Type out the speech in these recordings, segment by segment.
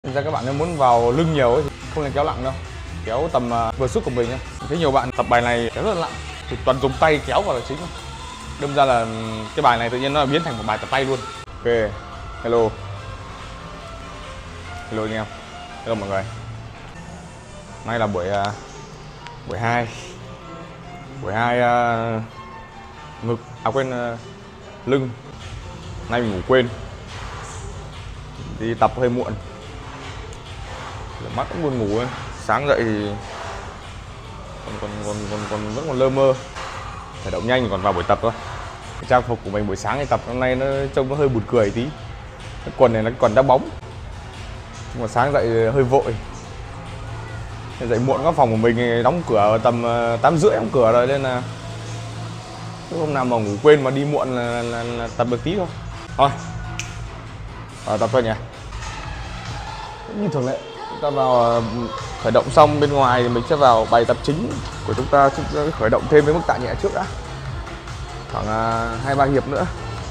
Thực ra các bạn nếu muốn vào lưng nhiều ấy, thì không nên kéo nặng đâu, kéo tầm vừa sức của mình thôi. Thấy nhiều bạn tập bài này kéo rất là nặng thì toàn dùng tay kéo vào là chính thôi. Đâm ra là cái bài này tự nhiên nó biến thành một bài tập tay luôn. Ok, hello anh em, hello mọi người. Nay là buổi 2 ngực, lưng. Nay mình ngủ quên, đi tập hơi muộn, mắt cũng buồn ngủ ấy. Sáng dậy thì vẫn còn lơ mơ, khởi động nhanh còn vào buổi tập thôi. Cái trang phục của mình buổi sáng thì tập hôm nay nó trông nó hơi buồn cười tí. Cái quần này nó còn đá bóng, nhưng mà sáng dậy hơi vội, dậy muộn. Các phòng của mình thì đóng cửa tầm 8:30 đóng cửa rồi, nên là hôm nào mà ngủ quên mà đi muộn là tập được tí thôi. Thôi tập thôi nhỉ. Như thường lệ, chúng ta vào khởi động xong bên ngoài thì mình sẽ vào bài tập chính của chúng ta. Chúng ta khởi động thêm với mức tạ nhẹ trước đã, khoảng 2-3 hiệp nữa.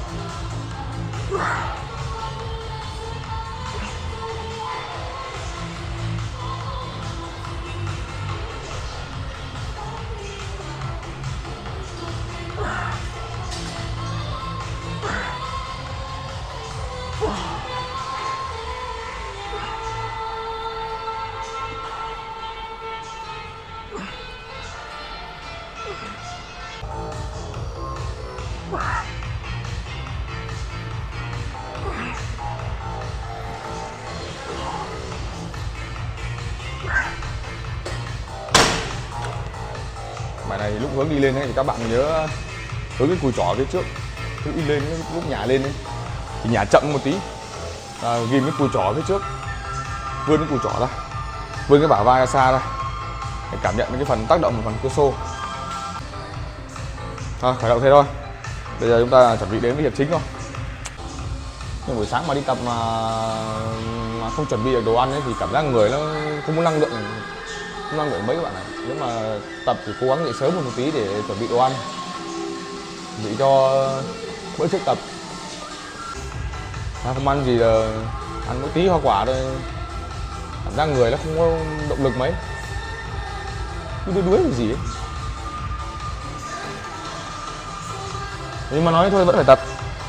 Bài này lúc hướng đi lên ấy, thì các bạn nhớ hướng cái cùi trỏ phía trước, cứ đi lên lúc nhả lên ấy, thì nhả chậm một tí, ghim cái cùi trỏ phía trước, vươn cái cùi trỏ ra, vươn cái bả vai ra xa ra để cảm nhận cái phần tác động của phần cơ xô. Thôi khởi động thế thôi. Bây giờ chúng ta chuẩn bị đến với hiệp chính thôi. Nhưng buổi sáng mà đi tập mà không chuẩn bị được đồ ăn ấy, thì cảm giác người nó không có năng lượng mấy các bạn ạ. Nếu mà tập thì cố gắng dậy sớm một tí để chuẩn bị đồ ăn, chuẩn bị cho bữa trước tập. Không ăn gì là ăn mỗi tí hoa quả thôi, cảm giác người nó không có động lực mấy, cứ đuối cái gì ấy. Nhưng mà nói thôi vẫn phải tập,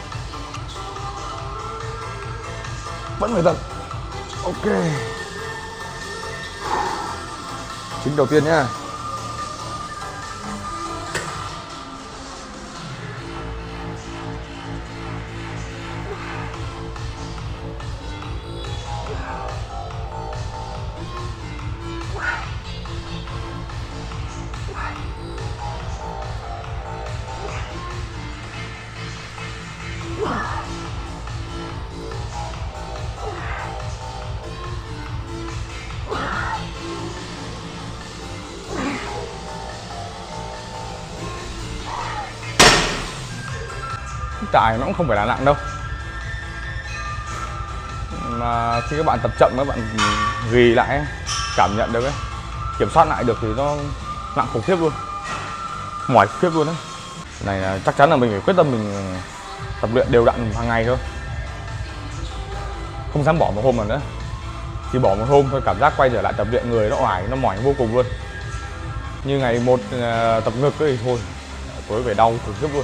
ok. Chính đầu tiên nhá. Trải nó cũng không phải là nặng đâu, mà khi các bạn tập chậm các bạn ghi lại ấy, cảm nhận được ấy, kiểm soát lại được thì nó nặng khủng khiếp luôn, mỏi khủng khiếp luôn đấy. Này là chắc chắn là mình phải quyết tâm mình tập luyện đều đặn hàng ngày thôi, không dám bỏ một hôm nào nữa. Chỉ bỏ một hôm thôi cảm giác quay trở lại tập luyện người nó oải, nó mỏi vô cùng luôn. Như ngày một tập ngực ấy, thì thôi tối về đau khủng khiếp luôn.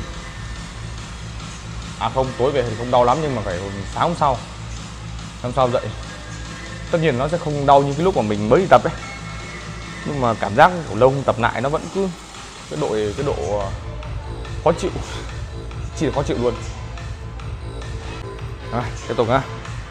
À không, tối về thì không đau lắm, nhưng mà phải sáng hôm sau dậy. Tất nhiên nó sẽ không đau như cái lúc mà mình mới đi tập ấy, nhưng mà cảm giác của lâu không tập lại nó vẫn cứ cái độ khó chịu, chỉ là khó chịu luôn. Rồi, tiếp tục nhá.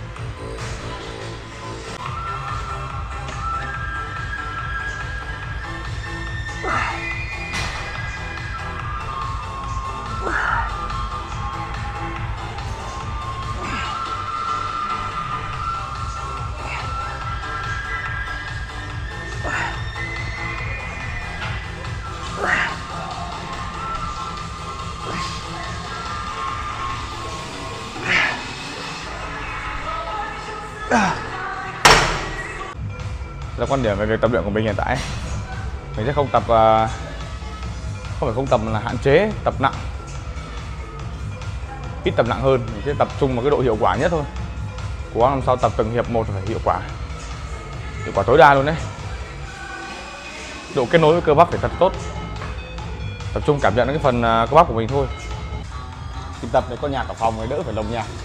Là quan điểm về việc tập luyện của mình hiện tại, mình sẽ không tập, không phải không tập mà là hạn chế tập nặng, ít tập nặng hơn. Mình sẽ tập trung vào cái độ hiệu quả nhất thôi, cố gắng làm sao tập từng hiệp một phải hiệu quả tối đa luôn đấy. Độ kết nối với cơ bắp phải thật tốt, tập trung cảm nhận cái phần cơ bắp của mình thôi. Khi tập để có nhạc ở phòng thì đỡ phải lồng nhạc.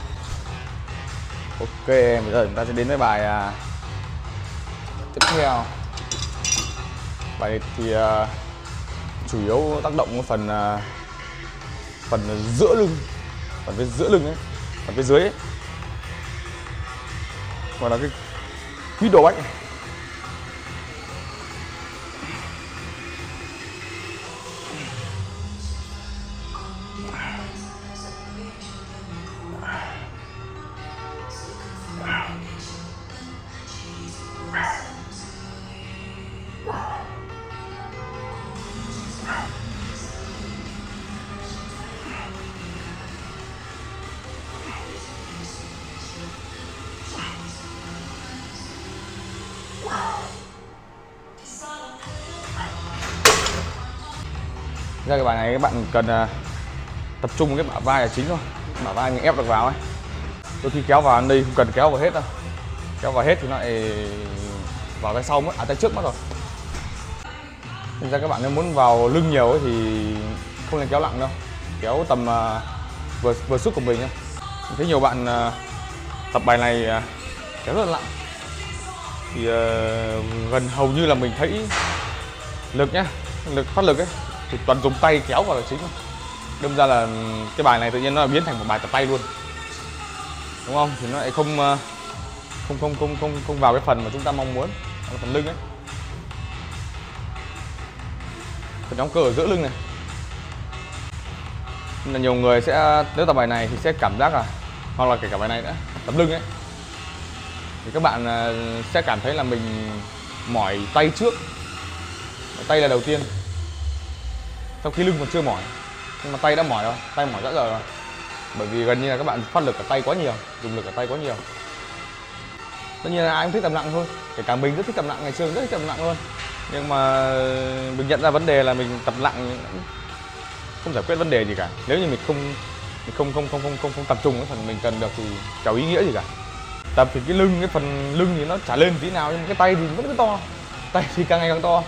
Ok, bây giờ chúng ta sẽ đến với bài tiếp theo. Bài này thì chủ yếu tác động cái phần giữa lưng, phần phía giữa lưng ấy, phần phía dưới ấy, gọi là cái quỹ đồ bách này. Ra cái bài này các bạn cần tập trung cái bả vai là chính thôi, bả vai mình ép được vào ấy. Đôi khi kéo vào đây không cần kéo vào hết đâu, kéo vào hết thì nó lại vào tay sau mất, tay trước mất rồi. Nên ra các bạn nếu muốn vào lưng nhiều ấy thì không nên kéo nặng đâu, kéo tầm vừa sức của mình thôi. Mình thấy nhiều bạn tập bài này kéo rất là nặng thì gần hầu như là mình thấy lực nhá, phát lực ấy thì toàn dùng tay kéo vào là chính. Đâm ra là cái bài này tự nhiên nó biến thành một bài tập tay luôn, đúng không? Thì nó lại không vào cái phần mà chúng ta mong muốn, là phần lưng ấy, phần nhóm cơ ở giữa lưng này. Nên là nhiều người sẽ nếu tập bài này thì sẽ cảm giác hoặc là kể cả bài này nữa, tập lưng ấy, thì các bạn sẽ cảm thấy là mình mỏi tay trước, tay là đầu tiên, trong khi lưng còn chưa mỏi, nhưng mà tay đã mỏi rồi, tay mỏi rất rồi. Bởi vì gần như là các bạn phát lực ở tay quá nhiều, dùng lực ở tay quá nhiều. Tất nhiên là ai cũng thích tập nặng thôi, kể cả mình rất thích tập nặng, ngày xưa rất thích tập nặng luôn. Nhưng mà mình nhận ra vấn đề là mình tập nặng không giải quyết vấn đề gì cả. Nếu như mình không tập trung cái phần mình cần được thì chẳng ý nghĩa gì cả. Tập thì cái phần lưng thì nó chả lên tí nào, nhưng mà cái tay thì vẫn cứ to, tay thì càng ngày càng to.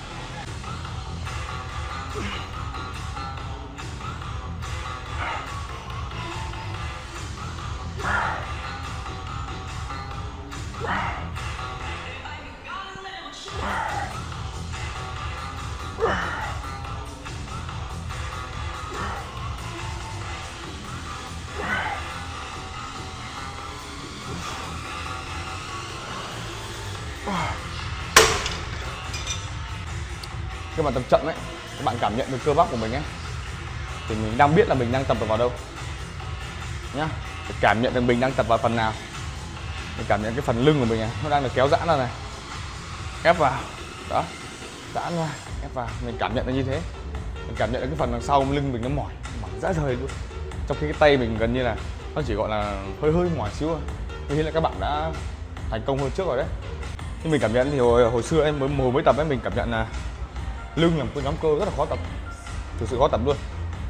Khi mà tập chậm ấy, các bạn cảm nhận được cơ bắp của mình ấy, thì mình đang biết là mình đang tập vào đâu nhá. Để cảm nhận được mình đang tập vào phần nào. Mình cảm nhận cái phần lưng của mình này, nó đang được kéo giãn ra này, ép vào, đó, giãn ra, ép vào. Mình cảm nhận được như thế. Mình cảm nhận được cái phần đằng sau lưng mình nó mỏi rã rời luôn. Trong khi cái tay mình gần như là nó chỉ gọi là hơi mỏi xíu thôi. Như là các bạn đã thành công hơn trước rồi đấy. Nhưng mình cảm nhận thì hồi xưa em mới tập ấy, mình cảm nhận là lưng là một cái nhóm cơ rất là khó tập, thực sự khó tập luôn.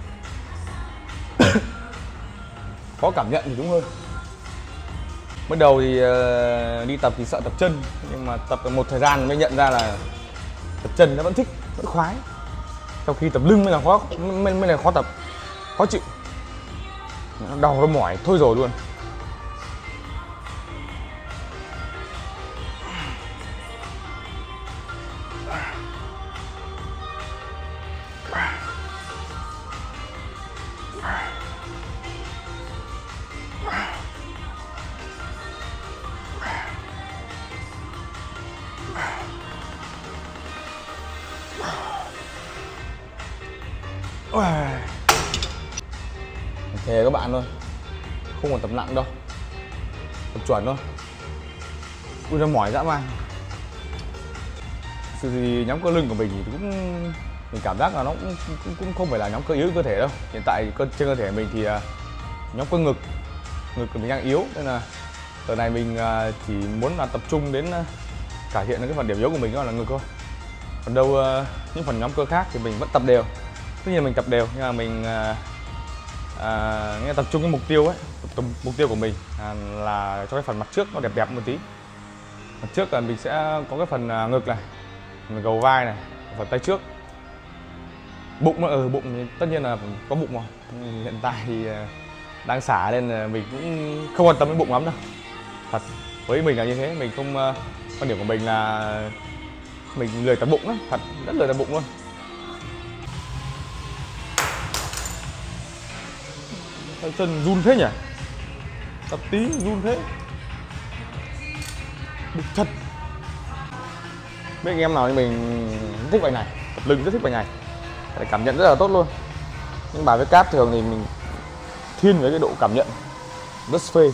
Khó cảm nhận thì đúng hơn. Mới đầu thì đi tập thì sợ tập chân, nhưng mà tập được một thời gian mới nhận ra là tập chân nó vẫn thích, vẫn khoái. Trong khi tập lưng mới là khó tập, khó chịu, nó đau nó mỏi thôi rồi luôn. Thề các bạn thôi, không còn tập nặng đâu, tập chuẩn thôi. Ui, nó mỏi dã man. Thì nhóm cơ lưng của mình thì mình cảm giác là nó cũng không phải là nhóm cơ yếu cơ thể đâu. Hiện tại trên cơ thể mình thì nhóm cơ ngực của mình đang yếu, nên là giờ này mình chỉ muốn là tập trung đến cải thiện cái phần điểm yếu của mình, đó là ngực thôi. Còn đâu những phần nhóm cơ khác thì mình vẫn tập đều. Tất nhiên mình tập đều, nhưng mà mình Nghĩa tập trung cái mục tiêu ấy, mục tiêu của mình là cho cái phần mặt trước nó đẹp đẹp một tí. Mặt trước là mình sẽ có cái phần ngực này, phần gầu vai này, phần tay trước. Bụng bụng thì tất nhiên là có bụng rồi. Hiện tại thì đang xả nên là mình cũng không quan tâm đến bụng lắm đâu. Thật, với mình là như thế, mình không, quan điểm của mình là mình lười tập bụng lắm, thật rất lười tập bụng luôn. Chân run thế nhỉ? Tập tí run thế. Bực thật. Biết anh em nào như mình thích bài này, tập lưng rất thích bài này. Để cảm nhận rất là tốt luôn. Nhưng bài với cáp thường thì mình thiên với cái độ cảm nhận rất phê.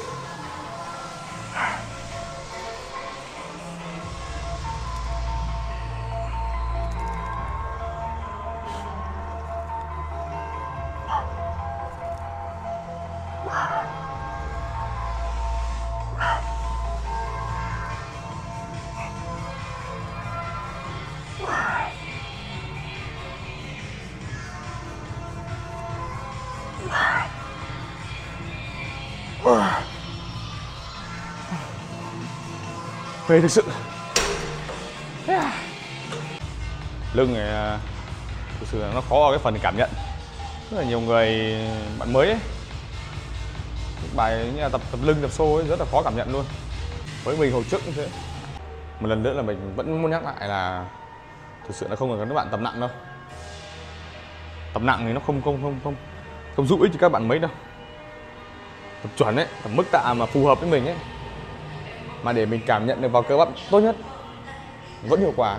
Phê thực sự. Lưng này thực sự là nó khó ở cái phần cảm nhận. Rất là nhiều người bạn mới ấy, bài như là tập lưng, tập xô ấy rất là khó cảm nhận luôn. Với mình hồi trước cũng thế. Một lần nữa là mình vẫn muốn nhắc lại là thực sự là không cần các bạn tập nặng đâu. Tập nặng thì nó không giúp ích cho các bạn mấy đâu. Tập chuẩn ấy, tập mức tạ mà phù hợp với mình ấy, mà để mình cảm nhận được vào cơ bắp tốt nhất vẫn hiệu quả.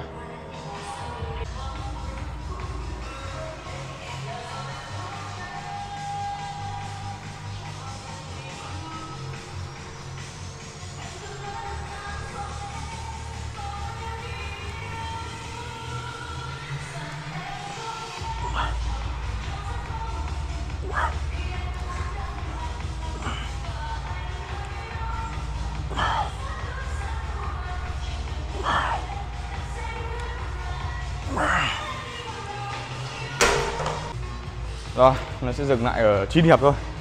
Rồi, nó sẽ dừng lại ở 9 hiệp thôi.